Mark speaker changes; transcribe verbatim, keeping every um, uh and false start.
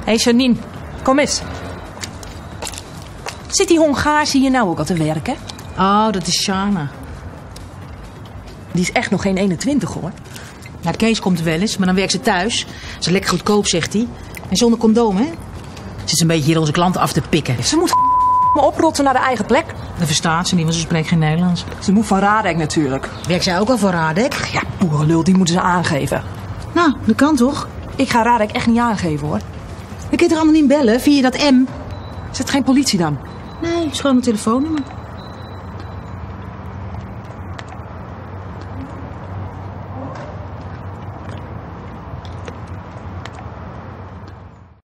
Speaker 1: Hé Janine, kom eens. Zit die Hongaars hier nou ook al te werken?
Speaker 2: Oh, dat is Shana.
Speaker 1: Die is echt nog geen eenentwintig, hoor.
Speaker 2: Ja, Kees komt er wel eens, maar dan werkt ze thuis. Ze is lekker goedkoop, zegt hij. En zonder condoom, hè? Ze is een beetje hier onze klanten af te pikken.
Speaker 1: Ze moet me oprotten naar de eigen plek.
Speaker 2: Dat verstaat ze niet, want ze spreekt geen Nederlands.
Speaker 1: Ze moet van Radek natuurlijk.
Speaker 2: Werkt zij ook al voor Radek?
Speaker 1: Ja, boerenlul, die moeten ze aangeven.
Speaker 2: Nou, dat kan toch?
Speaker 1: Ik ga Radek echt niet aangeven, hoor.
Speaker 2: Je kunt er anoniem bellen via dat M.
Speaker 1: Is het geen politie dan?
Speaker 2: Nee, het is gewoon een telefoonnummer.